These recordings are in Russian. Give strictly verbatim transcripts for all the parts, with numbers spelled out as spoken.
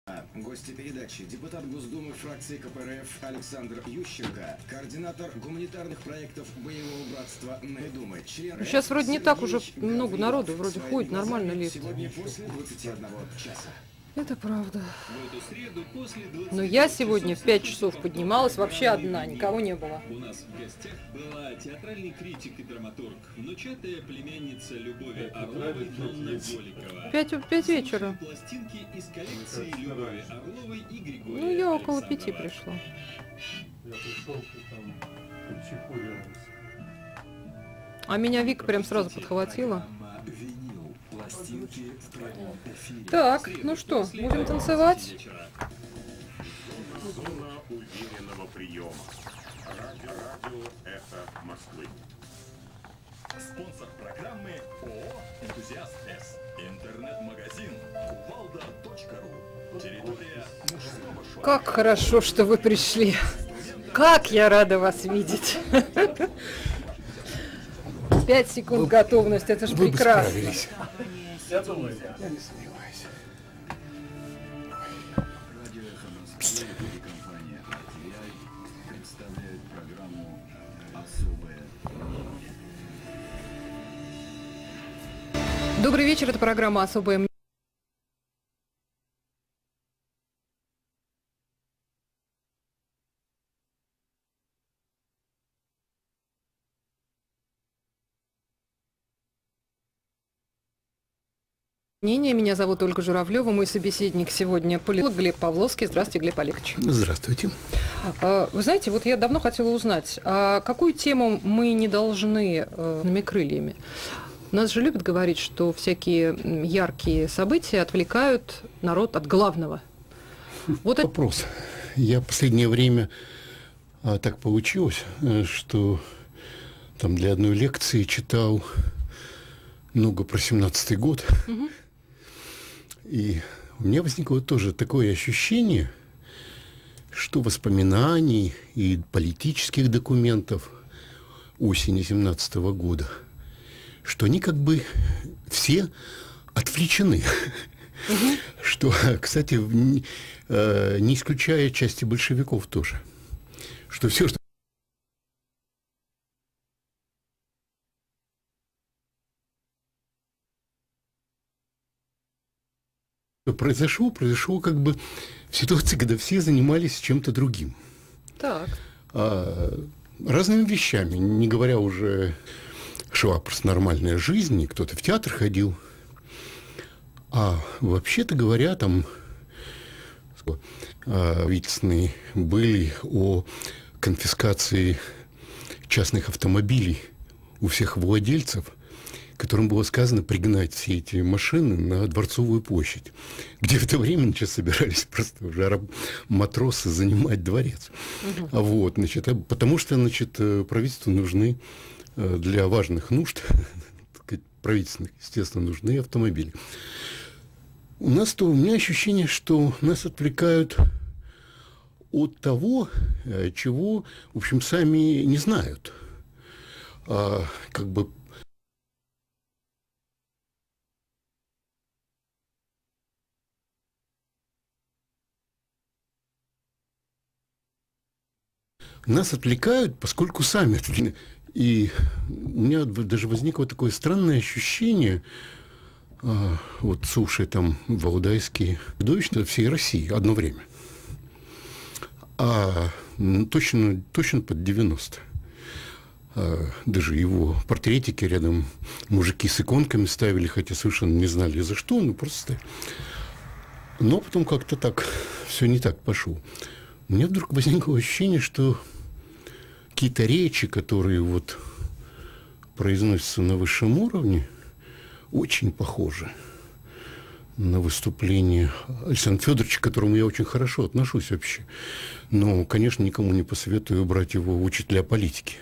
Гости передачи: депутат Госдумы фракции ка пэ эр эф Александр Ющенко, координатор гуманитарных проектов Боевого братства Думы, член. Сейчас вроде не так уже много народу, вроде ходит нормально лифт. Сегодня после двадцати одного часа. Это правда. Но я сегодня в пять часов поднималась вообще одна, никого не было. У нас в гостях была театральный критик и драматург, внучатая племянница Любови Орловой, Нонна Голикова. Пять, пять вечера. Пластинки из коллекции Любови Орловой и Григория Ну, я около Александрова. пяти пришла. Я пришел, там, подчепурилась. А меня Вика прям сразу подхватила. Так, ну что, будем танцевать? Зона уверенного приема. Радио, радио «Эхо Москвы». Спонсор программы ООО «Энтузиаст С». Интернет-магазин кувалда точка ру. Территория мужского шоу. Как хорошо, что вы пришли. Как я рада вас видеть. Пять секунд готовность, это же прекрасно. Я думаю, Я не сомневаюсь. Радио «Эхо Москвы» и компания ар ти ай представляют программу «Особое мнение». Добрый вечер, это программа «Особое мнение». Меня зовут Ольга Журавлева, мой собеседник сегодня политолог Глеб Павловский. Здравствуйте, Глеб Олегович. Здравствуйте. Вы знаете, вот я давно хотела узнать, а какую тему мы не должны э, крыльями? Нас же любят говорить, что всякие яркие события отвлекают народ от главного. Вот это... Вопрос. Я в последнее время а, так получилось, что там для одной лекции читал много про семнадцатый год. Угу. И у меня возникло тоже такое ощущение, что воспоминаний и политических документов осени семнадцатого года, что они как бы все отвлечены. Угу. Что, кстати, не, не исключая части большевиков тоже. Что все, что произошло, произошло как бы в ситуации, когда все занимались чем-то другим. Так. А, разными вещами, не говоря уже, шла просто нормальная жизнь, и кто-то в театр ходил. А вообще-то говоря, там правительственные были о конфискации частных автомобилей у всех владельцев, которым было сказано пригнать все эти машины на Дворцовую площадь, где в это время сейчас собирались просто уже араб- матросы занимать дворец. Угу. А вот, значит, потому что, значит, правительству нужны для важных нужд, правительственных, естественно, нужны автомобили. У нас то, у меня ощущение, что нас отвлекают от того, чего, в общем, сами не знают. А, как бы нас отвлекают, поскольку сами отвлекены. И у меня даже возникло такое странное ощущение, а, вот слушая там валдайские чудовища всей России одно время. А ну, точно, точно под девяносто. А, даже его портретики рядом мужики с иконками ставили, хотя совершенно не знали за что, ну просто ставили. Но потом как-то так, все не так пошло. У меня вдруг возникло ощущение, что какие-то речи, которые вот произносятся на высшем уровне, очень похожи на выступление Александра Федоровича, к которому я очень хорошо отношусь вообще. Но, конечно, никому не посоветую брать его в учителя политики.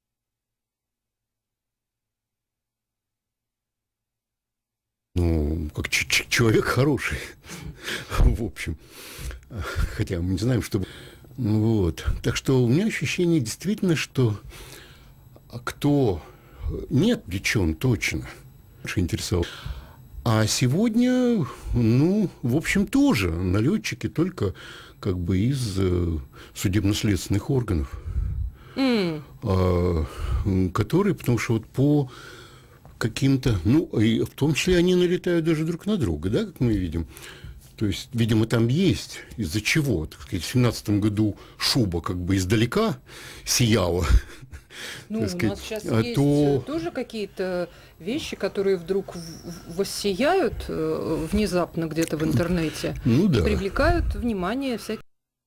Ну, как ч- ч- человек хороший, в общем. Хотя мы не знаем, что... Вот. Так что у меня ощущение действительно, что кто не отвлечен точно, что интересовал. А сегодня, ну, в общем, тоже налетчики только как бы из э, судебно-следственных органов, mm. а, которые, потому что вот по каким-то, ну, и в том числе они налетают даже друг на друга, да, как мы видим. То есть, видимо, там есть из-за чего. Так сказать, в семнадцатом году шуба как бы издалека сияла. Ну, сказать, у нас сейчас а есть то... тоже какие-то вещи, которые вдруг воссияют внезапно где-то в интернете, ну, да. и привлекают внимание всяких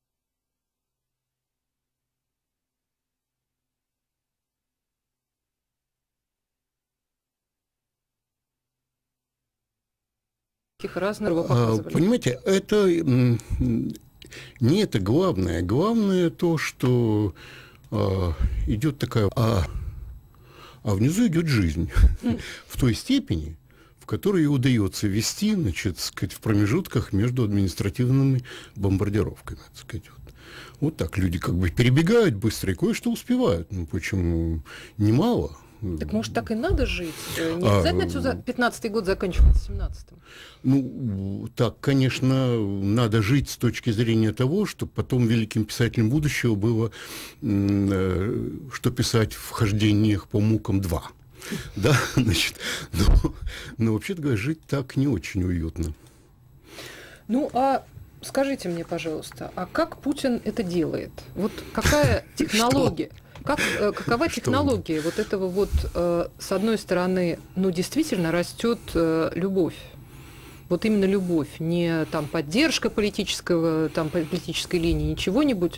разных показывали. Понимаете, это не это главное. Главное то, что а, идет такая... А, а внизу идет жизнь. Mm. В той степени, в которой ей удается вести, значит, сказать, в промежутках между административными бомбардировками. Так сказать. Вот. Вот так люди как бы перебегают быстро и кое-что успевают. Ну, почему? Немало. Так может, так и надо жить? Не обязательно все за пятнадцатый год заканчивается семнадцатым? Ну, так, конечно, надо жить с точки зрения того, чтобы потом великим писателем будущего было, что писать в «Хождениях по мукам два». Да, значит, но, но вообще-то говоря, жить так не очень уютно. Ну, а скажите мне, пожалуйста, а как Путин это делает? Вот какая технология? Как, какова технология вот этого вот, э, с одной стороны, ну, действительно растет э, любовь, вот именно любовь, не там поддержка политического, там политической линии, ничего-нибудь.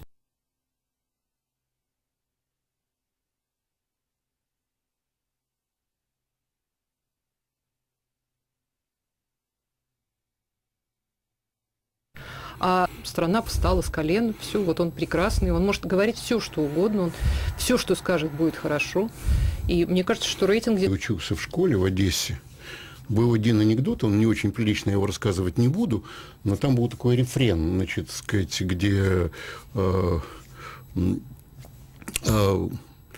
А страна встала с колен, все, вот он прекрасный, он может говорить все, что угодно, он все, что скажет, будет хорошо. И мне кажется, что рейтинг... Я учился в школе в Одессе. Был один анекдот, он не очень прилично, его рассказывать не буду, но там был такой рефрен, значит, сказать, где э, э,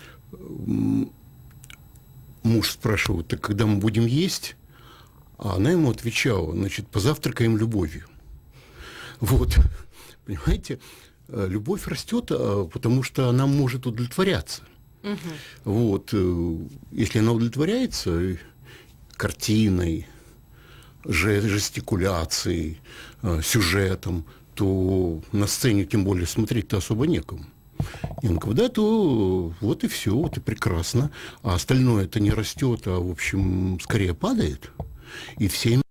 муж спрашивал, так когда мы будем есть? А она ему отвечала, значит, позавтракаем любовью. Вот, понимаете, любовь растет, потому что она может удовлетворяться. Угу. Вот, если она удовлетворяется картиной, жестикуляцией, сюжетом, то на сцене тем более смотреть-то особо некому. И ну, когда то вот и все, вот и прекрасно. А остальное это не растет, а в общем скорее падает. И все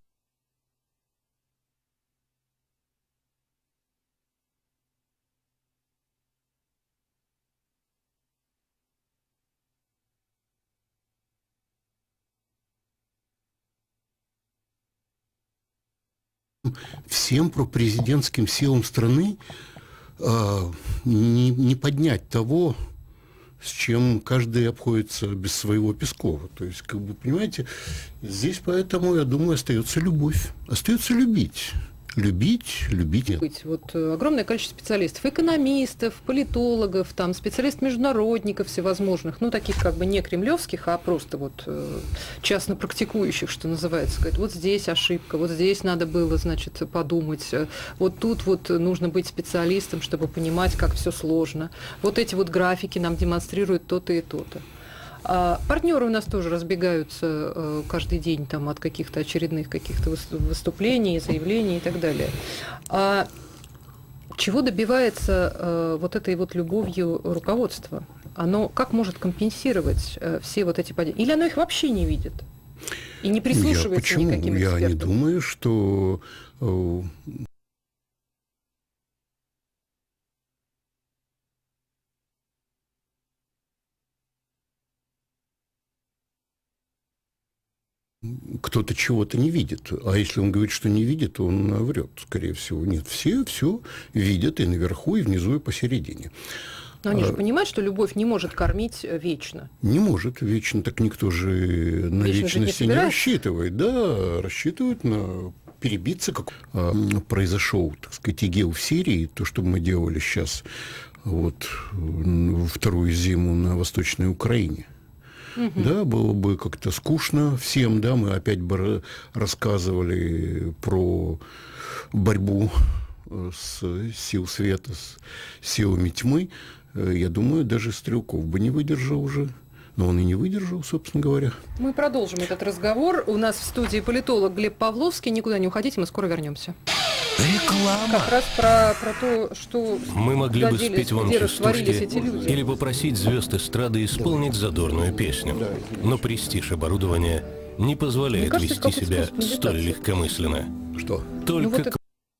всем пропрезидентским силам страны э, не, не поднять того, с чем каждый обходится без своего Пескова. То есть, как бы, понимаете, здесь поэтому, я думаю, остается любовь. Остается любить. Любить, любить. Быть. Вот огромное количество специалистов, экономистов, политологов, там, специалистов-международников всевозможных, ну, таких как бы не кремлевских, а просто вот э, частно практикующих, что называется. Говорят, вот здесь ошибка, вот здесь надо было, значит, подумать, вот тут вот нужно быть специалистом, чтобы понимать, как все сложно. Вот эти вот графики нам демонстрируют то-то и то-то. А партнеры у нас тоже разбегаются э, каждый день там, от каких-то очередных каких-то выступлений, заявлений и так далее. А чего добивается э, вот этой вот любовью руководства? Оно как может компенсировать э, все вот эти падения? Или оно их вообще не видит? И не прислушивается Я, почему? никаким экспертам? Я не думаю, что... Э, кто-то чего-то не видит. А если он говорит, что не видит, он врет, скорее всего. Нет, все все видят и наверху, и внизу, и посередине. Но они же А, понимают, что любовь не может кормить э, вечно. Не может вечно, так никто же на Вечно жить не вечности не, собирается. рассчитывает. Да, рассчитывают на перебиться. Как а, произошел, так сказать, ИГИЛ в Сирии, то, что мы делали сейчас, вот, вторую зиму на Восточной Украине. Угу. Да, было бы как-то скучно всем, да, мы опять бы рассказывали про борьбу с сил света, с силами тьмы. Я думаю, даже Стрелков бы не выдержал уже. Но он и не выдержал, собственно говоря. Мы продолжим этот разговор. У нас в студии политолог Глеб Павловский. Никуда не уходите, мы скоро вернемся. Реклама. Как раз про, про то, что Мы могли бы делись, спеть вам где растворились эти частушки люди. или попросить звезд эстрады исполнить задорную песню. Но престиж оборудования не позволяет Мне кажется, вести это себя какая-то столь медитация. легкомысленно. Что? Только Ну, вот это-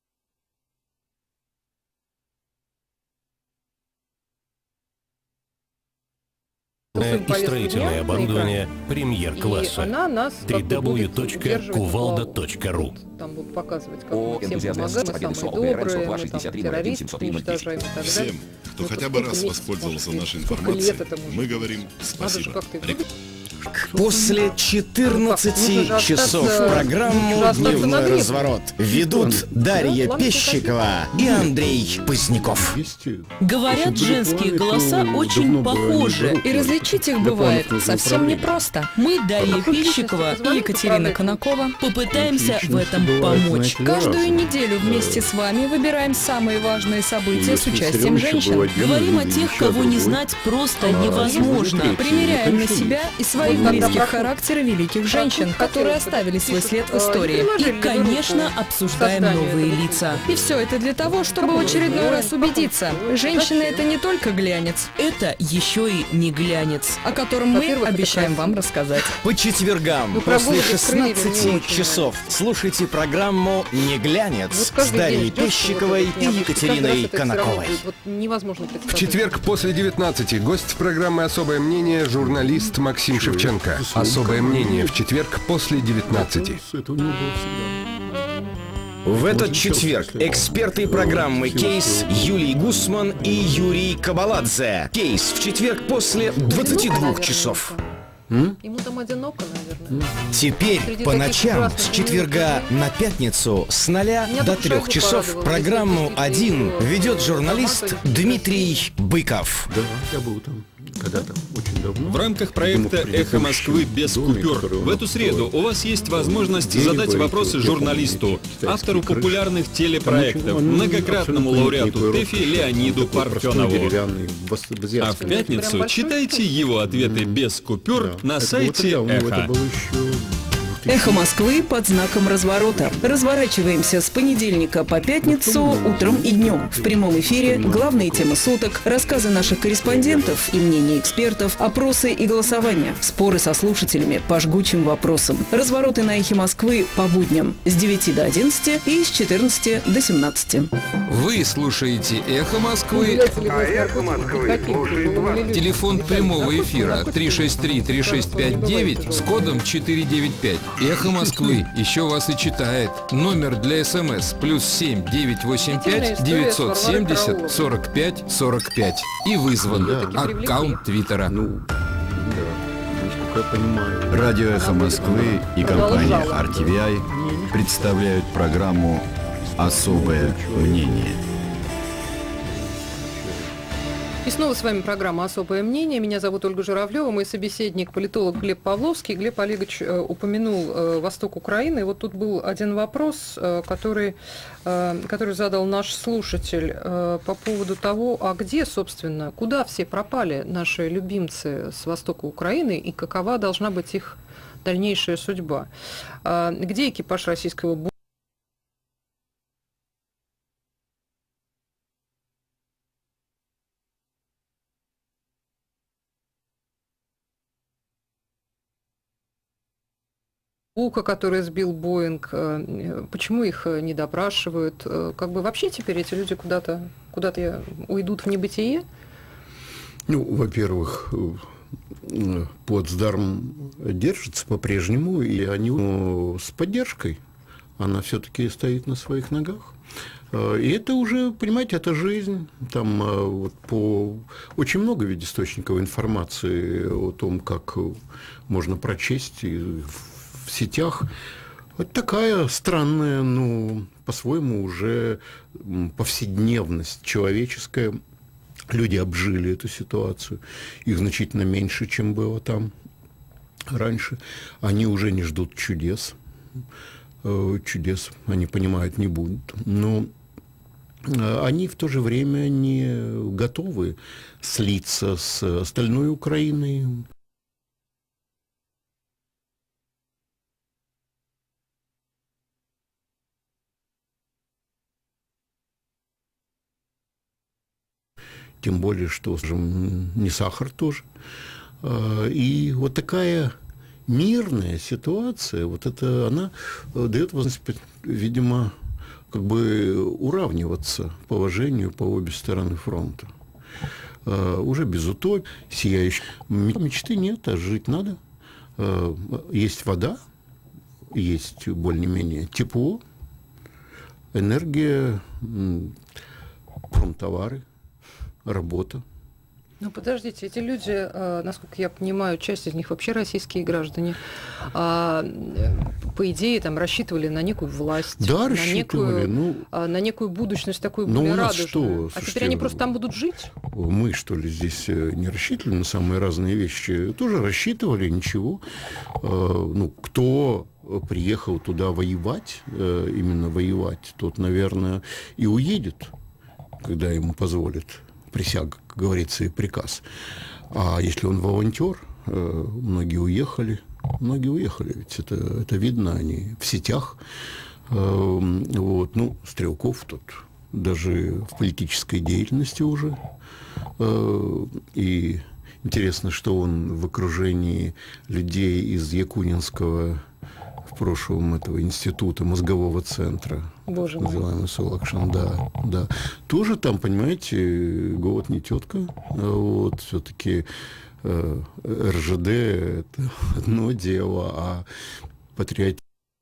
и строительное оборудование премьер-класса. И она нас как бы дабл ю будет точка удерживать кувалда на точка ру. плаву. Там будут показывать, как О, мы всем энтузиасты помогаем, мы победы самые СО, добрые, РН мы шестьдесят там три ноль один террористов семьсот уничтожаем и так далее. Всем, кто Ну, хотя бы сколько раз месяцев, воспользовался может, нашей сколько информацией, лет это может мы быть? говорим Надо же спасибо. как-то Рек- После четырнадцати Нужно же часов остаться- программу нужно остаться на «Дневной гребне». разворот» ведут Дарья планку Пещикова и Андрей Поздняков. Говорят, женские голоса очень похожи, и различить их бывает совсем непросто. Мы, Дарья Пещикова и Екатерина Конакова, попытаемся в этом помочь. Каждую неделю вместе с вами выбираем самые важные события с участием женщин. Говорим о тех, кого не знать просто невозможно. Примеряем на себя и своих близких характера великих женщин, которые оставили свой след в истории. И, конечно, обсуждаем новые лица. И все это для того, чтобы в очередной раз убедиться, женщина — это не только глянец, это еще и не глянец, о котором мы обещаем вам рассказать. По четвергам Ну, после прогулки с крыльями не шестнадцати очень часов слушайте программу «Не глянец» Вот с каждый Дарьей день ждёшь, Пещиковой вот это и вот Екатериной каждый раз это всё равно Конаковой. будет вот невозможно В представить. четверг после девятнадцати гость программы «Особое мнение» журналист Максим Шевченко. «Особое мнение» в четверг после девятнадцати. Это у него было всегда. В этот четверг эксперты программы «Кейс» Юлий Гусман и Юрий Кабаладзе. «Кейс» в четверг после двадцати двух часов. Ему там одиноко, наверное. Теперь Среди по таких ночам прекрасных с четверга на пятницу с ноля Меня до душа трех его часов порадовала. программу Если «Один» ты ведет его журналист формата, Дмитрий Быков. Да, я был там когда-то, очень давно. В рамках проекта «Эхо Москвы без купюр» в эту среду у вас есть возможность задать вопросы журналисту, автору популярных телепроектов, многократному лауреату ТЭФИ Леониду Парфенову. А в пятницу читайте его ответы без купюр на сайте «Эхо». Эхо Москвы под знаком разворота. Разворачиваемся с понедельника по пятницу утром и днем. В прямом эфире главные темы суток, рассказы наших корреспондентов и мнения экспертов, опросы и голосования, споры со слушателями по жгучим вопросам. Развороты на Эхе Москвы по будням с девяти до одиннадцати и с четырнадцати до семнадцати. Вы слушаете «Эхо Москвы», А «Эхо Москвы» слушает вас. телефон прямого эфира три шесть три три шесть пять девять с кодом четыре девять пять. «Эхо Москвы» еще вас и читает. Номер для СМС плюс семь девятьсот восемьдесят пять девятьсот семьдесят сорок пять сорок пять. И вызван аккаунт Твиттера. Радио «Эхо Москвы» и компания ар ти ви ай представляют программу «Особое мнение». И снова с вами программа «Особое мнение». Меня зовут Ольга Журавлева, мой собеседник, политолог Глеб Павловский. Глеб Олегович э, упомянул э, восток Украины. И вот тут был один вопрос, э, который, э, который задал наш слушатель э, по поводу того, а где, собственно, куда все пропали наши любимцы с востока Украины и какова должна быть их дальнейшая судьба. Э, где экипаж российского бу- Бука, который сбил Боинг, почему их не допрашивают? Как бы вообще теперь эти люди куда-то куда-то уйдут в небытие? Ну, во-первых, Потсдарм держится по-прежнему, и они с поддержкой она все-таки стоит на своих ногах. И это уже, понимаете, это жизнь. Там вот по очень много ведь источников информации о том, как можно прочесть в сетях. Вот такая странная, ну, по-своему уже повседневность человеческая. Люди обжили эту ситуацию. Их значительно меньше, чем было там раньше. Они уже не ждут чудес. Чудес, они понимают, не будут. Но они в то же время не готовы слиться с остальной Украиной. Тем более, что, скажем, не сахар тоже. И вот такая мирная ситуация, вот это она дает возможность, видимо, как бы уравниваться положению по обе стороны фронта. Uh, уже без утопии, сияющих. Мечты нет, а жить надо. Uh, есть вода, есть более-менее тепло, энергия, промтовары, работа. Ну, подождите, эти люди, насколько я понимаю, часть из них вообще российские граждане, по идее, там рассчитывали на некую власть, да, на, рассчитывали, некую, ну, на некую будущность такую ну, более у нас радужную. что? А Слушайте, теперь они просто там будут жить? Мы, что ли, здесь не рассчитывали на самые разные вещи? Тоже рассчитывали, ничего. Ну, кто приехал туда воевать, именно воевать, тот, наверное, и уедет, когда ему позволят. Присяга, как говорится, и приказ. А если он волонтер, многие уехали, многие уехали, ведь это, это видно, они в сетях. Вот. Ну, Стрелков тут даже в политической деятельности уже. И интересно, что он в окружении людей из Якунинского, в прошлом этого института, мозгового центра, Боже называемый Солакшин, да, да. Тоже там, понимаете, голод не тетка, вот, все-таки э, эр жэ дэ это одно дело, а патриотизм.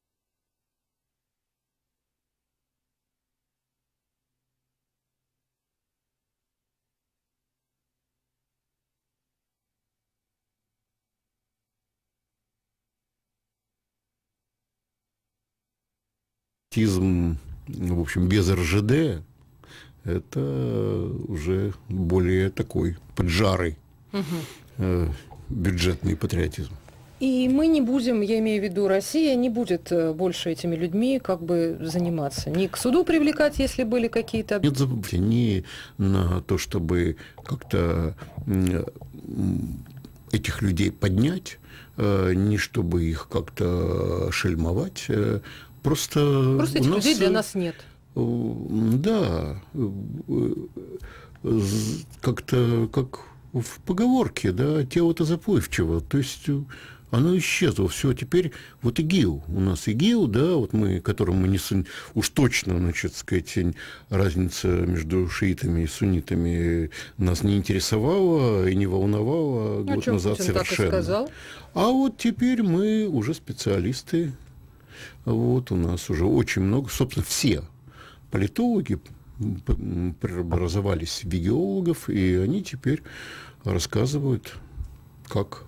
В общем, без эр жэ дэ это уже более такой поджарый угу. э, бюджетный патриотизм. И мы не будем, я имею в виду, Россия не будет больше этими людьми как бы заниматься. Не к суду привлекать, если были какие-то... Нет, забудьте, не на то, чтобы как-то этих людей поднять, не чтобы их как-то шельмовать. Просто, Просто этих нас, людей для нас нет. Да, как-то как в поговорке, да, тело-то заплывчиво, то есть оно исчезло, все, теперь вот ИГИЛ, у нас ИГИЛ, да, вот мы, которым мы не сун... уж точно, значит, сказать, разница между шиитами и суннитами нас не интересовала и не волновала ну, год что, назад Путин совершенно. Так и сказал? А вот теперь мы уже специалисты. Вот у нас уже очень много, собственно, все политологи преобразовались в геологов, и они теперь рассказывают, как,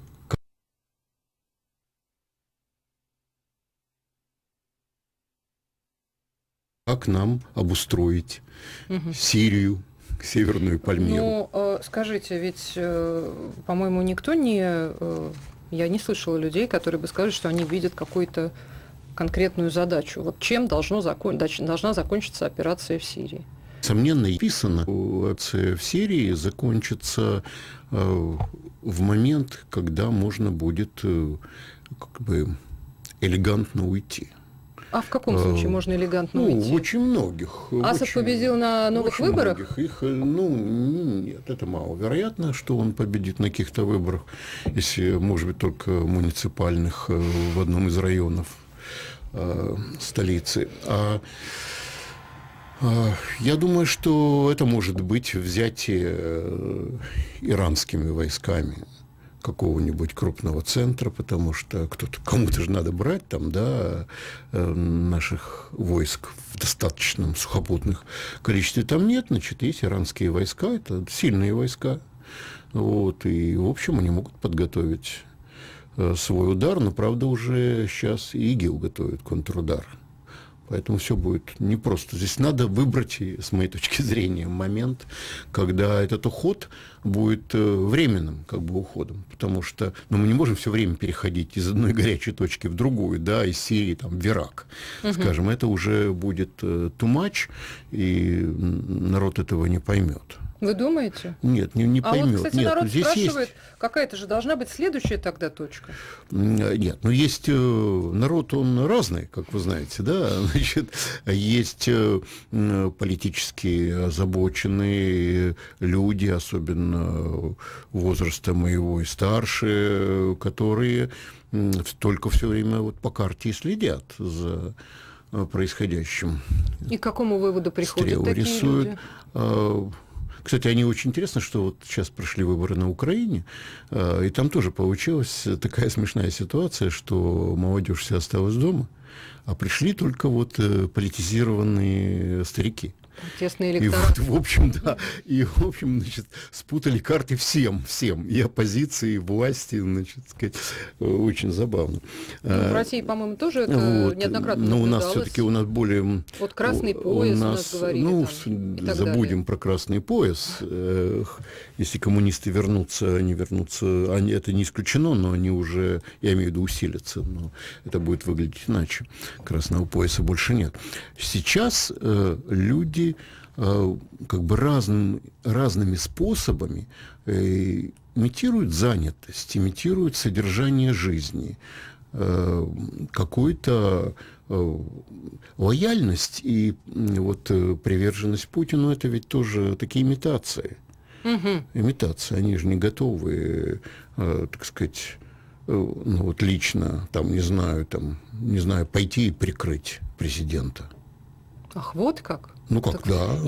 как нам обустроить угу. Сирию, Северную Пальмиру. Ну, скажите, ведь, по-моему, никто не... Я не слышала людей, которые бы сказали, что они видят какую-то конкретную задачу. Вот чем должно закон... должна закончиться операция в Сирии? Несомненно, написано, операция в Сирии закончится э, в момент, когда можно будет э, как бы элегантно уйти. А в каком случае можно элегантно ну, уйти? Очень многих. Асад очень, победил на новых очень выборах? Многих. Их, ну, нет, это маловероятно, что он победит на каких-то выборах, если, может быть, только муниципальных в одном из районов э, столицы. А, а я думаю, что это может быть взятие э, иранскими войсками какого-нибудь крупного центра, потому что кто-то, кому-то же надо брать там, да, наших войск в достаточном сухопутных количестве там нет, значит, есть иранские войска, это сильные войска, вот, и, в общем, они могут подготовить свой удар, но, правда, уже сейчас и ИГИЛ готовит контрудар. Поэтому все будет непросто. Здесь надо выбрать, с моей точки зрения, момент, когда этот уход будет временным как бы уходом. Потому что ну, мы не можем все время переходить из одной горячей точки в другую, да, из Сирии там, в Ирак. Угу. Скажем, это уже будет too much, и народ этого не поймет. Вы думаете? Нет, не, не поймет. А вот, кстати, Нет, народ здесь спрашивает, есть... какая-то же должна быть следующая тогда точка? Нет, ну есть народ, он разный, как вы знаете, да, значит, есть политически озабоченные люди, особенно возраста моего и старше, которые только все время вот по карте и следят за происходящим. И к какому выводу приходят Стрелы такие рисуют. люди? Кстати, они очень интересно, что вот сейчас прошли выборы на Украине, и там тоже получилась такая смешная ситуация, что молодежь вся осталась дома, а пришли только вот политизированные старики. Тесный и вот, в общем, да, и, в общем, значит, спутали карты всем, всем, и оппозиции, и власти, значит, сказать, очень забавно. Ну, в России, по-моему, тоже это вот, неоднократно но наблюдалось. у нас все-таки у нас более... Вот красный пояс у нас, у нас говорили. Ну, там, забудем далее. про красный пояс. Если коммунисты вернутся, они вернутся, они, это не исключено, но они уже, я имею в виду, усилятся, но это будет выглядеть иначе. Красного пояса больше нет. Сейчас э, люди э, как бы разным, разными способами э, имитируют занятость, имитируют содержание жизни, э, какую-то э, лояльность и э, вот э, приверженность Путину, это ведь тоже такие имитации. Угу. Имитации, они же не готовы, э, так сказать, э, ну вот лично, там, не знаю, там, не знаю, пойти и прикрыть президента. Ах, вот как? Ну как, так... да.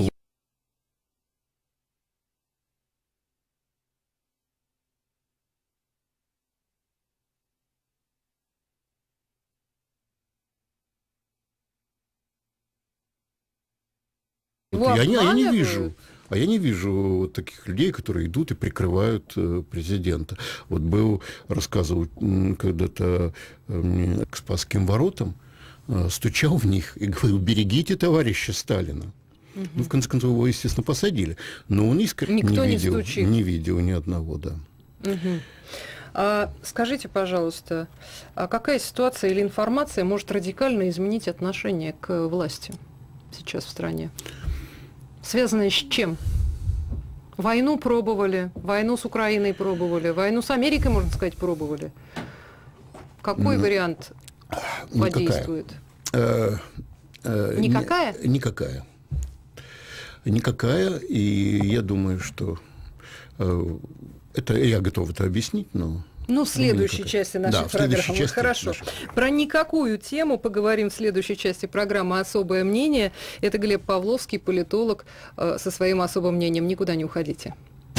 Вот я, не, я не вижу. А я не вижу вот таких людей, которые идут и прикрывают э, президента. Вот был, рассказывал когда-то э, к Спасским воротам, э, стучал в них и говорил: берегите товарища Сталина. Угу. Ну, в конце концов, его, естественно, посадили. Но он искренне не видел, не, не видел ни одного, да. Угу. А скажите, пожалуйста, а какая ситуация или информация может радикально изменить отношение к власти сейчас в стране? Связанное с чем? Войну пробовали, войну с Украиной пробовали, войну с Америкой, можно сказать, пробовали. Какой ну, вариант подействует? Э, э, никакая? Не, никакая. Никакая, и я думаю, что э, это я готов это объяснить, но... Ну, в следующей части нашей да, программы. Части Хорошо. Нашей... Про никакую тему поговорим в следующей части программы «Особое мнение». Это Глеб Павловский, политолог, э, со своим особым мнением. Никуда не уходите.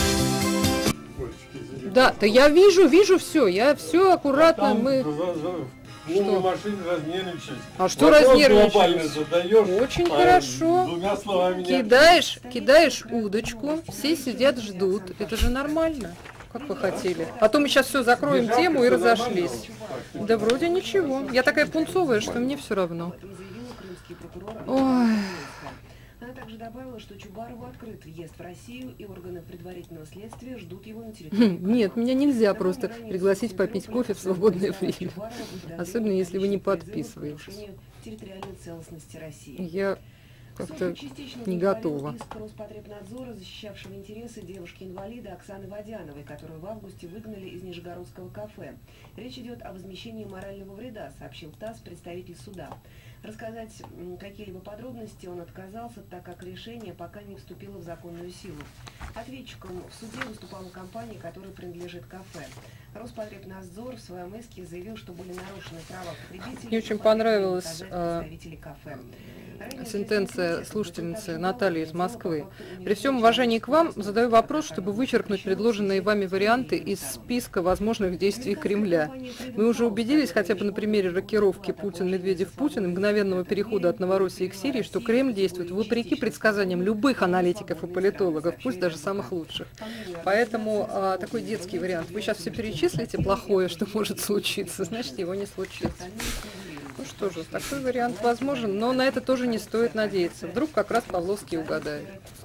Да, да я вижу, вижу все. Я все аккуратно. А мы... Что? Машине разнервничать. А что разнервничать? Очень а хорошо. Кидаешь, кидаешь удочку, все сидят, ждут. Это же нормально. Как вы хотели? А то мы сейчас все закроем Бежал, тему и разошлись. Да вроде ничего. Я такая пунцовая, что мне все равно. Ой. Она также добавила, что Чубарову открыт въезд в Россию, и органы предварительного следствия ждут его на территории. Нет, меня нельзя просто пригласить попить кофе в свободное время. Особенно, если вы не подписываетесь. Территориальной целостности России. Я как-то не готова. Роспотребнадзора, защищавшего интересы девушки-инвалида Оксаны Водяновой, которую в августе выгнали из Нижегородского кафе. Речь идет о возмещении морального вреда, сообщил ТАСС представитель суда. Рассказать какие-либо подробности он отказался, так как решение пока не вступило в законную силу. Ответчиком в суде выступала компания, которой принадлежит кафе. Роспотребнадзор в своем иске заявил, что были нарушены права потребителей. Мне очень понравилось. Представителей кафе. Сентенция слушательницы Натальи из Москвы. При всем уважении к вам задаю вопрос, чтобы вычеркнуть предложенные вами варианты из списка возможных действий Кремля. Мы уже убедились хотя бы на примере рокировки Путин-Медведев-Путин и мгновенного перехода от Новороссии к Сирии, что Кремль действует вопреки предсказаниям любых аналитиков и политологов, пусть даже самых лучших. Поэтому а, такой детский вариант. Вы сейчас все перечислите плохое, что может случиться, значит, его не случится. Ну что же, такой вариант возможен, но на это тоже не стоит надеяться. Вдруг как раз Павловский угадает.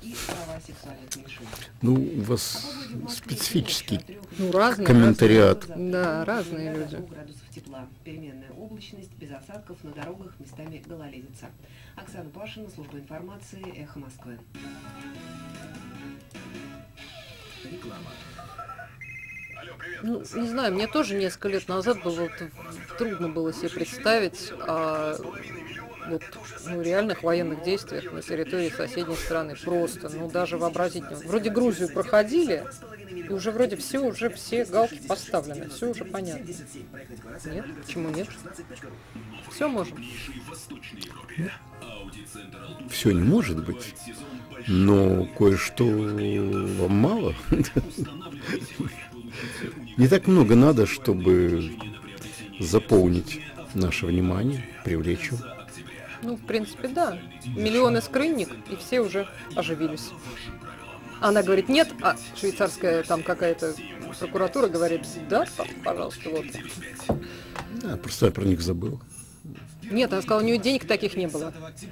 Ну, у вас специфический ну, разные, комментариат. Разные, да, разные люди. Градусов тепла. Переменная облачность, без осадков, на дорогах местами гололедица. Оксана Пашина, служба информации, Эхо Москвы. Реклама. Ну, не знаю, мне тоже несколько лет назад было трудно было себе представить о вот, ну, реальных военных действиях на территории соседней страны. Просто, ну, даже вообразить. Вроде Грузию проходили, и уже вроде все, уже все галки поставлены, все уже понятно. Нет? Почему нет? Все можем. Все не может быть, но кое-что вам мало. Не так много надо, чтобы заполнить наше внимание, привлечь его. Ну, в принципе, да. Миллионы скрынник, и все уже оживились. Она говорит нет, а швейцарская там какая-то прокуратура говорит да, пожалуйста, вот. Да, просто я про них забыл. Нет, она сказала, у нее денег таких не было.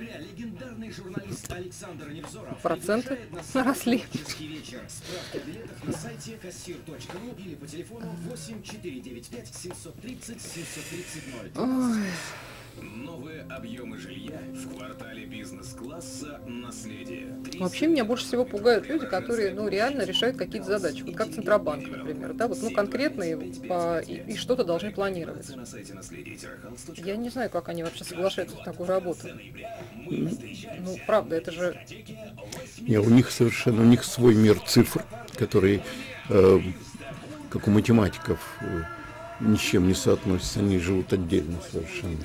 Проценты наросли. На сайте кассир точка ру или по телефону восемь четыре девять пять семьсот тридцать семьсот тридцать ноль. Новые объемы жилья в квартале бизнес-класса «Наследие». Вообще меня больше всего пугают люди, которые ну, реально решают какие-то задачи. Вот как Центробанк, например. Да? Вот, ну, конкретные по, и, и что-то должны планировать. Я не знаю, как они вообще соглашаются в такую работу. Ну, правда, это же... Не, у них совершенно, у них свой мир цифр, который, э, как у математиков, э, ни с чем не соотносится. Они живут отдельно совершенно.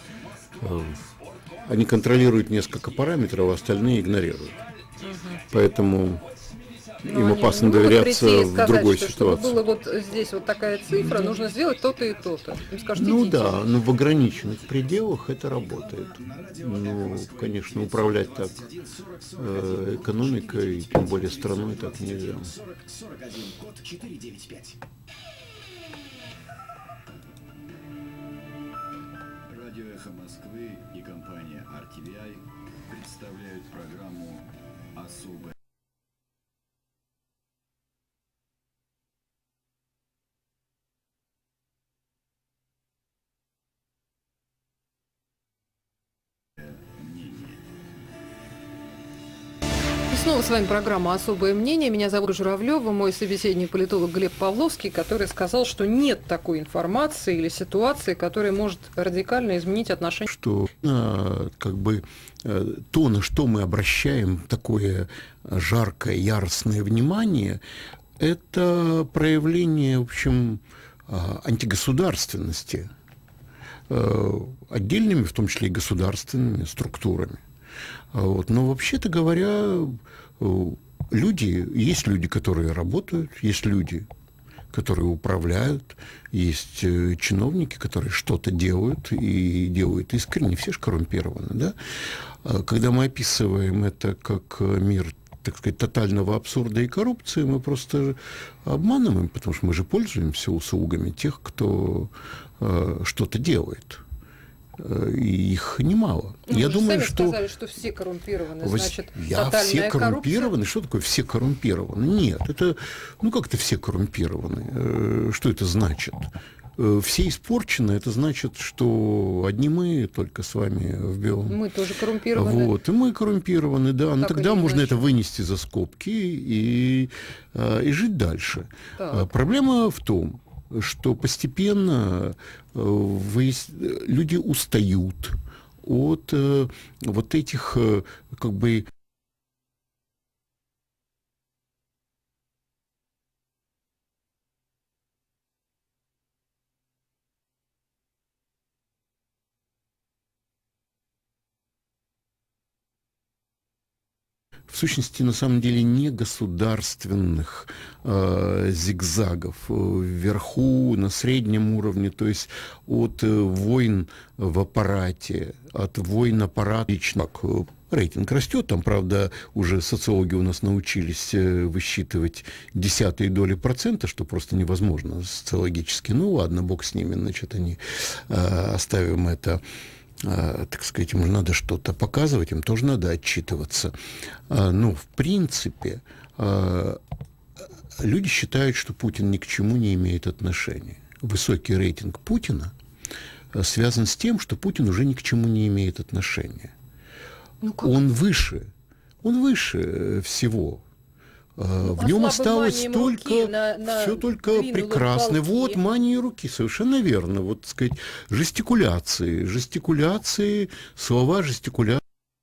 Они контролируют несколько параметров, а остальные игнорируют. Угу. Поэтому ну, им опасно доверяться в сказать, другой что, ситуации. Чтобы было вот здесь вот такая цифра, нужно сделать то-то и то-то. Им скажут, ну идите. Да, но в ограниченных пределах это работает. Ну, конечно, управлять так э, экономикой, тем более страной, так нельзя. Радио «Эхо Москвы» и компания ар ти ви ай представляют программу «Особое». Снова с вами программа «Особое мнение». Меня зовут Журавлева, мой собеседник политолог Глеб Павловский, который сказал, что нет такой информации или ситуации, которая может радикально изменить отношения. Что как бы то, на что мы обращаем такое жаркое, яростное внимание, это проявление, в общем, антигосударственности отдельными, в том числе и государственными структурами. Вот. Но вообще-то говоря, люди, есть люди, которые работают, есть люди, которые управляют, есть чиновники, которые что-то делают и делают искренне, все же коррумпированы, да? Когда мы описываем это как мир, так сказать, тотального абсурда и коррупции, мы просто обманываем, потому что мы же пользуемся услугами тех, кто э, что-то делает. И их немало. Ну, я вы думаю, сами что... сказали, что все коррумпированы, Вы... значит, я тотальная все коррумпированы? коррупция? Что такое все коррумпированы? Нет, это... Ну, как это все коррумпированы? Что это значит? Все испорчены, это значит, что одни мы только с вами в белом. Мы тоже коррумпированы. Вот, и мы коррумпированы, да. Но тогда можно значит? это вынести за скобки и, и жить дальше. Так. Проблема в том, что постепенно вы, люди устают от э, вот этих э, как бы в сущности, на самом деле, не государственных э, зигзагов вверху, на среднем уровне, то есть от э, войн в аппарате, от войн аппарата лично. Рейтинг растет, там, правда, уже социологи у нас научились э, высчитывать десятые доли процента, что просто невозможно социологически. Ну ладно, бог с ними, значит, они э, оставим это. А, так сказать, им надо что-то показывать, им тоже надо отчитываться. А, но, в принципе, а, люди считают, что Путин ни к чему не имеет отношения. Высокий рейтинг Путина а, связан с тем, что Путин уже ни к чему не имеет отношения. Ну, он выше, он выше всего. Ну, в нем осталось только, на, на все только прекрасное. Вот, мания руки, совершенно верно. Вот, так сказать, жестикуляции, жестикуляции, слова жестикуляции.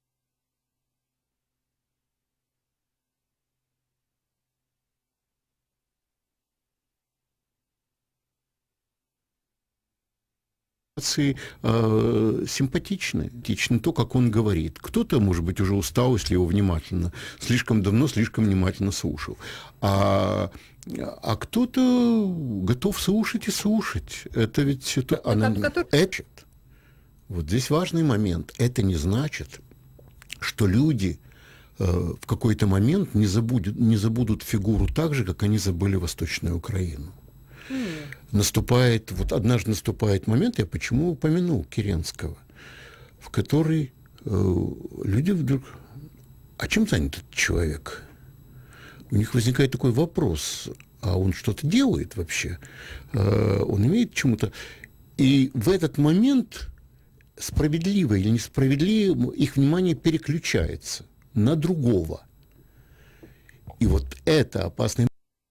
Э, симпатичны, симпатичны то, как он говорит. Кто-то, может быть, уже устал, если его внимательно, слишком давно, слишком внимательно слушал. А, а кто-то готов слушать и слушать. Это ведь это, она, это, вот здесь важный момент. Это не значит, что люди э, в какой-то момент не забудут, не забудут фигуру так же, как они забыли Восточную Украину. Наступает, вот однажды наступает момент, я почему упомянул Керенского, в который э, люди вдруг... А чем занят этот человек? У них возникает такой вопрос, а он что-то делает вообще? Э, он имеет чему-то... И в этот момент, справедливо или несправедливо, их внимание переключается на другого. И вот это опасный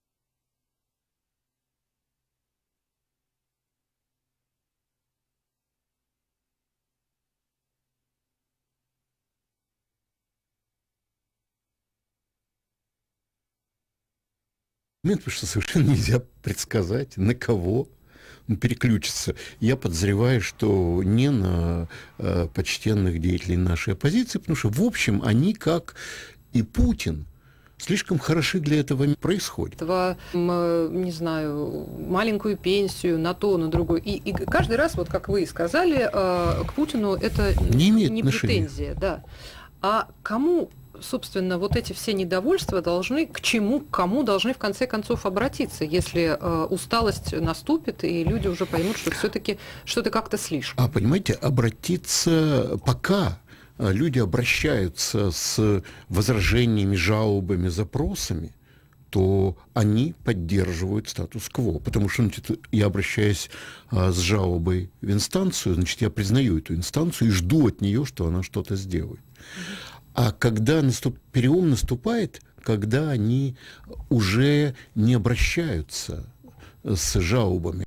момент, потому что совершенно нельзя предсказать, на кого он переключится. Я подозреваю, что не на э, почтенных деятелей нашей оппозиции, потому что, в общем, они, как и Путин, слишком хороши для этого не происходит. Этого, не знаю, маленькую пенсию на то, на другое. И, и каждый раз, вот как вы и сказали, э, к Путину это не, имеет не претензия. Да. А кому... собственно, вот эти все недовольства должны, к чему, к кому должны в конце концов обратиться, если э, усталость наступит, и люди уже поймут, что все-таки что-то как-то слишком. А, понимаете, обратиться, пока люди обращаются с возражениями, жалобами, запросами, то они поддерживают статус-кво. Потому что, значит, я обращаюсь а, с жалобой в инстанцию, значит, я признаю эту инстанцию и жду от нее, что она что-то сделает. А когда наступ... перелом наступает, когда они уже не обращаются с жалобами.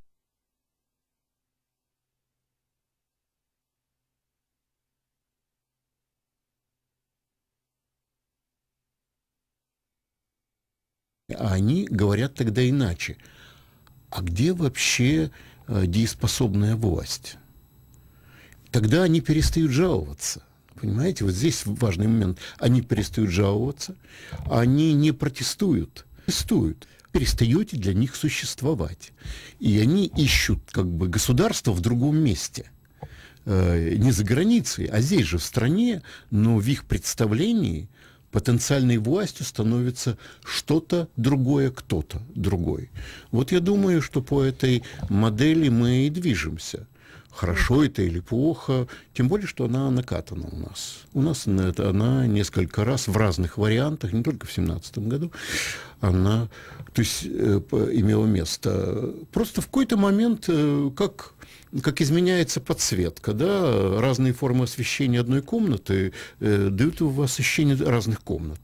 А они говорят тогда иначе. А где вообще дееспособная власть? Тогда они перестают жаловаться. Понимаете, вот здесь важный момент. Они перестают жаловаться, они не протестуют, протестуют. Перестаете для них существовать. И они ищут как бы государство в другом месте. Э, не за границей, а здесь же, в стране, но в их представлении потенциальной властью становится что-то другое, кто-то другой. Вот я думаю, что по этой модели мы и движемся. Хорошо это или плохо, тем более, что она накатана у нас. У нас она несколько раз в разных вариантах, не только в семнадцатом году, она, то есть, э, имела место. Просто в какой-то момент, э, как, как изменяется подсветка, да, разные формы освещения одной комнаты э, дают у вас ощущение разных комнат.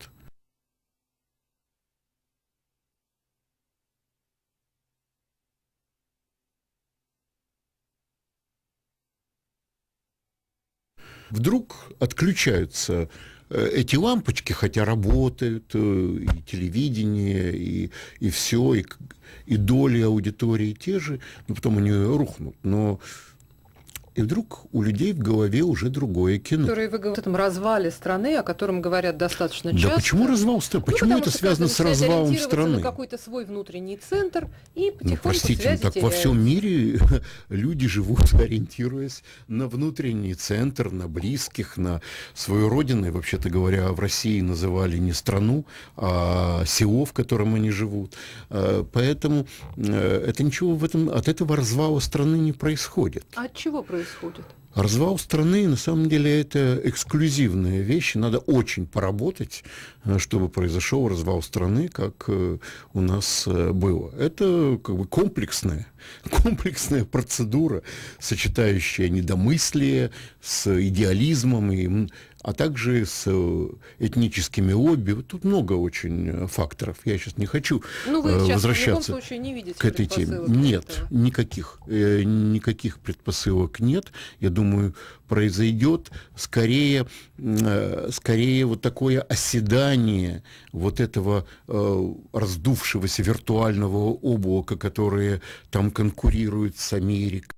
Вдруг отключаются эти лампочки, хотя работают и телевидение, и, и все, и, и доли аудитории те же, но потом они рухнут. Но И вдруг у людей в голове уже другое кино. Который вы говорите о этом развале страны, о котором говорят достаточно часто. Да почему развал страны? Почему ну, это связано с развалом страны? На какой-то свой внутренний центр и потихоньку ну, простите, связи так теряются. Во всем мире люди живут, ориентируясь на внутренний центр, на близких, на свою родину. И, вообще-то говоря, в России называли не страну, а село, в котором они живут. Поэтому это ничего в этом, от этого развала страны не происходит. А от чего происходит? происходит? Развал страны, на самом деле, это эксклюзивная вещь. Надо очень поработать, чтобы произошел развал страны, как у нас было. Это как бы комплексная, комплексная процедура, сочетающая недомыслие с идеализмом, и, а также с этническими лобби. Тут много очень факторов. Я сейчас не хочу ну, вы сейчас возвращаться в любом случае не видите к этой теме. Нет, этого. никаких, никаких предпосылок нет. Я думаю, произойдет скорее, скорее вот такое оседание вот этого э, раздувшегося виртуального облака, которое там конкурирует с Америкой.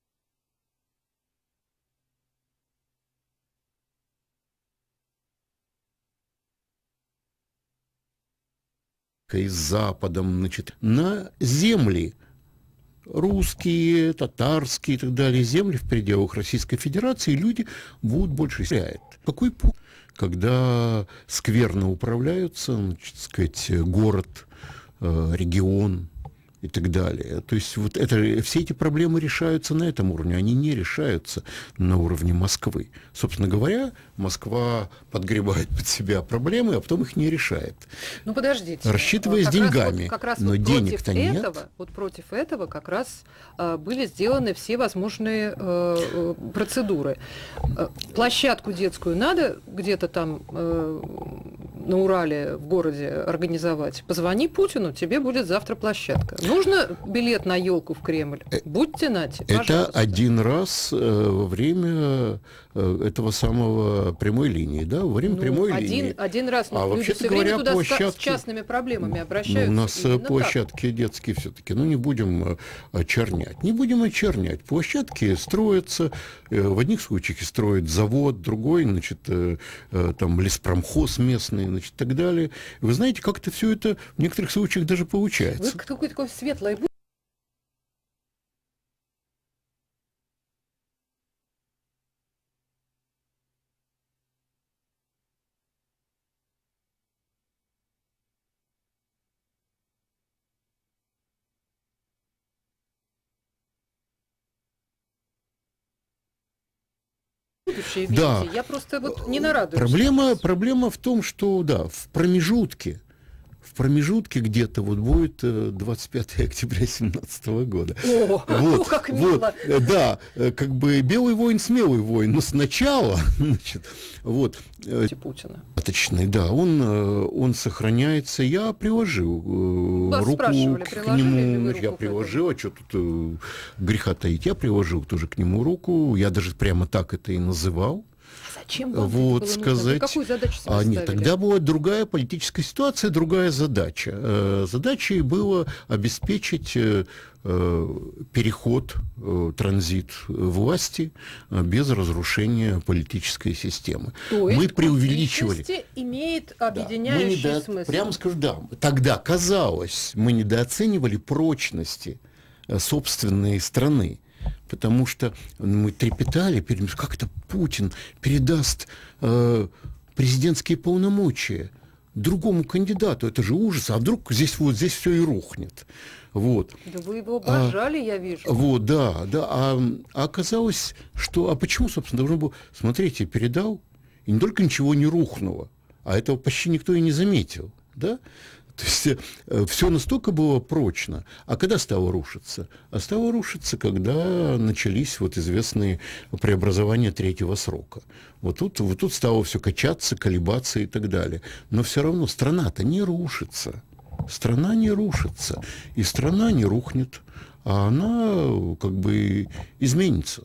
И с Западом, значит, на земли русские, татарские и так далее, земли в пределах Российской Федерации, люди будут больше терять. Какой путь? Когда скверно управляются, значит, сказать, город, регион и так далее. То есть вот это, все эти проблемы решаются на этом уровне, они не решаются на уровне Москвы. Собственно говоря, Москва подгребает под себя проблемы, а потом их не решает. Ну подождите. Рассчитываясь как деньгами, раз вот, как раз но вот денег-то нет. Этого, вот против этого как раз э, были сделаны все возможные э, процедуры. Э, площадку детскую надо где-то там э, на Урале в городе организовать. Позвони Путину, тебе будет завтра площадка. Нужно билет на елку в Кремль? Будьте нате, пожалуйста. Это один раз э, во время э, этого самого прямой линии, да, во время ну, прямой один, линии. Один раз, но а люди все говоря, время туда площадки, с частными проблемами обращаются. Ну, у нас площадки так. детские все-таки, ну не будем очернять. Не будем очернять. Площадки строятся, э, в одних случаях строят завод, другой, значит, э, э, там леспромхоз местный, значит, и так далее. Вы знаете, как-то все это в некоторых случаях даже получается. Вы какой такой светлый будь. Да. Я просто вот не нарадуюсь. Проблема, проблема в том, что да, в промежутке, в промежутке где-то вот будет двадцать пятое октября две тысячи семнадцатого года. О, вот, ну как мило. Вот, да, как бы белый воин, смелый воин, но сначала, значит, вот. Путина. Точно, да, он, он сохраняется. Я приложил Вас руку к нему. руку Я приложил, а что тут греха таить? Я приложил тоже к нему руку. Я даже прямо так это и называл. Зачем вам вот, это было сказать, какую задачу себе а, нет, ставили? тогда была другая политическая ситуация, другая задача. Э, задачей было обеспечить э, переход, э, транзит власти э, без разрушения политической системы. То есть мы преувеличивали. Имеет да, объединяющий недо... смысл. Прямо скажу, да. Тогда казалось, мы недооценивали прочности э, собственной страны. Потому что мы трепетали, как это Путин передаст э, президентские полномочия другому кандидату. Это же ужас. А вдруг здесь вот здесь все и рухнет. Вот. Да вы его обожали, а, я вижу. Вот, да, да. А, а оказалось, что... А почему, собственно, должно было... Смотрите, передал, и не только ничего не рухнуло, а этого почти никто и не заметил, да? То есть э, все настолько было прочно. А когда стало рушиться? А стало рушиться, когда начались вот известные преобразования третьего срока. Вот тут, вот тут стало все качаться, колебаться и так далее. Но все равно страна-то не рушится. Страна не рушится. И страна не рухнет, а она как бы изменится.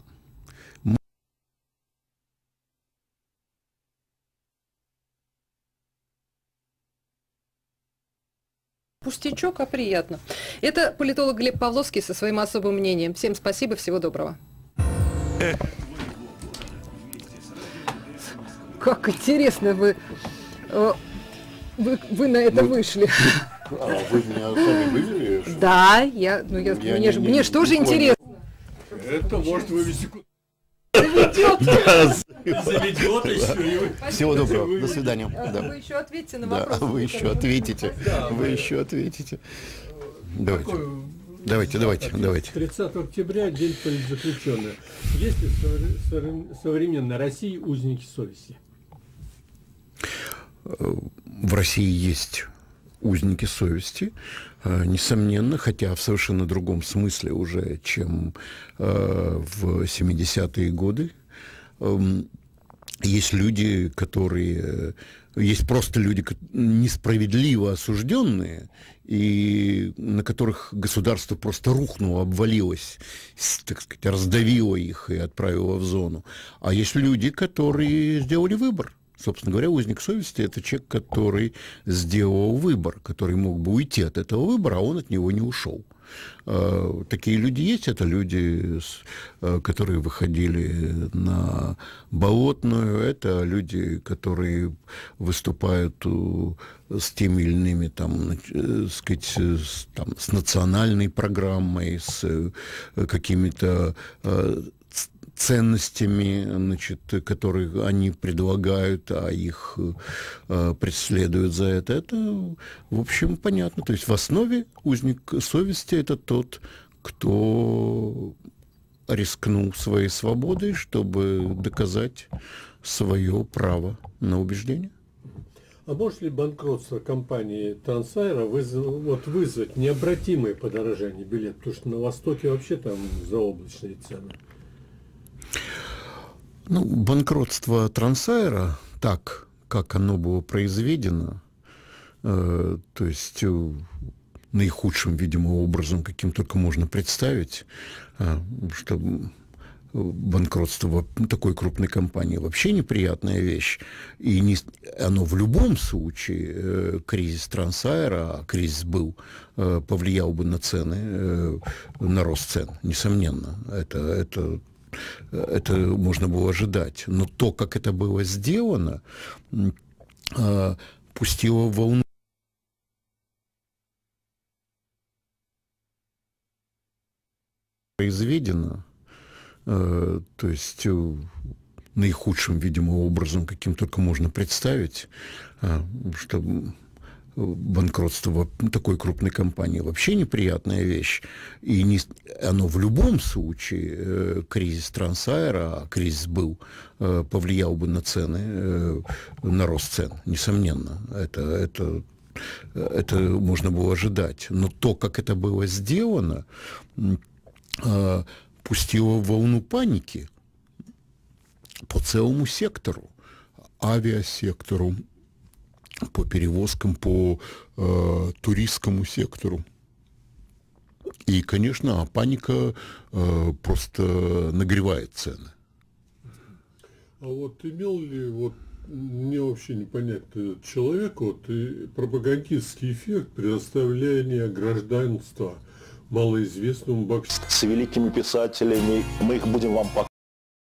Пустячок, а приятно. Это политолог Глеб Павловский со своим особым мнением. Всем спасибо, всего доброго. Как интересно вы, вы, вы на это ну, вышли. А вы меня сами вывели? Да, я, ну я, я мне, же, мне же тоже интересно. Это может вывести... Заведет еще. Всего доброго, до свидания. Вы еще ответите на вопрос. Вы еще ответите, вы еще ответите. Давайте. Давайте, давайте, давайте. тридцатого октября, день политзаключенного. Есть ли в современной России узники совести? В России есть узники совести, несомненно, хотя в совершенно другом смысле уже, чем в семидесятые годы. Есть люди, которые... Есть просто люди, несправедливо осужденные, и на которых государство просто рухнуло, обвалилось, так сказать, раздавило их и отправило в зону. А есть люди, которые сделали выбор. Собственно говоря, узник совести – это человек, который сделал выбор, который мог бы уйти от этого выбора, а он от него не ушел. Такие люди есть, это люди, которые выходили на Болотную, это люди, которые выступают с теми или иными, там, сказать, с, там, с национальной программой, с какими-то ценностями, значит, которые они предлагают, а их э, преследуют за это. Это, в общем, понятно. То есть в основе узник совести – это тот, кто рискнул своей свободой, чтобы доказать свое право на убеждение. А может ли банкротство компании Трансайра вызов, вот, вызвать необратимое подорожание билетов? Потому что на Востоке вообще там заоблачные цены. Ну, банкротство Трансайра, так, как оно было произведено, э, то есть э, наихудшим, видимо, образом, каким только можно представить, э, что банкротство такой крупной компании вообще неприятная вещь. И не, оно в любом случае, э, кризис Трансайра, а кризис был, э, повлиял бы на цены, э, на рост цен, несомненно. Это... это Это можно было ожидать. Но то, как это было сделано, пустило волну произведено, то есть наихудшим, видимо, образом, каким только можно представить, что банкротство такой крупной компании вообще неприятная вещь. И не, оно в любом случае, э, кризис Трансайра, а кризис был, э, повлиял бы на цены, э, на рост цен, несомненно. Это, это, это можно было ожидать. Но то, как это было сделано, э, пустило волну паники по целому сектору, авиасектору, по перевозкам, по э, туристскому сектору. И, конечно, паника э, просто нагревает цены. А вот имел ли, вот мне вообще непонятно, человек, вот, и пропагандистский эффект предоставления гражданства малоизвестному боксеру? С великими писателями мы их будем вам показывать.